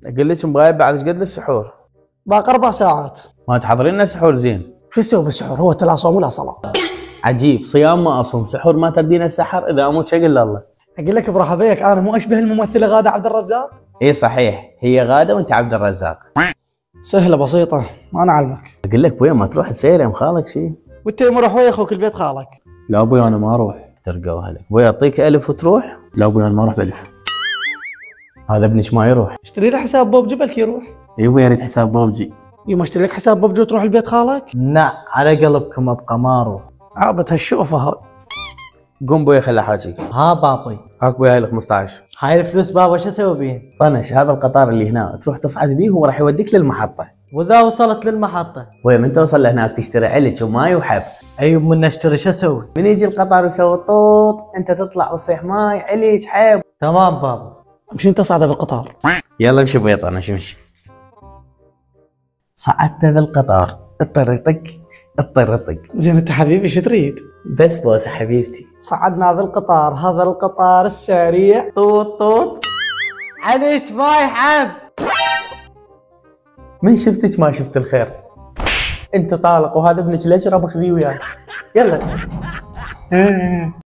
اقول لك مغايب بعد ايش قد السحور؟ باقي 4 ساعات. ما تحضرين لنا سحور زين؟ شو اسوي بالسحور؟ هو لا صوم ولا صلاة. عجيب، صيام ما اصوم، سحور ما تردين السحر، اذا اموت شقل الله. اقول لك برحبيك، انا مو اشبه الممثله غاده عبد الرزاق؟ اي صحيح، هي غاده وانت عبد الرزاق. سهله بسيطه، ما انا اعلمك. اقول لك ابويا ما تروح تسير يا خالك شيء. وانت يوم روح ويا اخوك البيت خالك. لا ابوي انا ما اروح. ترقوا اهلك، ابويا يعطيك الف وتروح. لا ابوي انا ما اروح بالف. هذا ابنك ما يروح. اشتري له حساب بوبجي بلكي يروح. اي ابوي اريد حساب بوبجي. يوم اشتري لك حساب بوبجي وتروح البيت خالك؟ لا على قلبكم ابقى ما اروح. عابت هالشوفه هاي. قوم بويا خلي احاجيك. ها بابي، هاك بويا هاي ال 15. هاي الفلوس بابا شو اسوي بيهن؟ طنش، هذا القطار اللي هنا تروح تصعد بيه وهو راح يوديك للمحطه. واذا وصلت للمحطة؟ بويا من توصل لهناك تشتري علج وماي وحب. ايوب من اشتري شو اسوي؟ من يجي القطار ويسوي طوط انت تطلع وتصيح ماي علج حب. تمام بابا. امشي انت صعده بالقطار. يلا امشي بويا طنش امشي. صعدت بالقطار، اطرطق اطرطق. زين انت حبيبي شو تريد؟ بس بوسه حبيبتي. صعدنا بالقطار، هذا القطار السريع. طوط طوط. عليك ماي حب. من شفتك ما شفت الخير. انت طالق وهذا ابنك الاجرب خذيه وياك. يلا.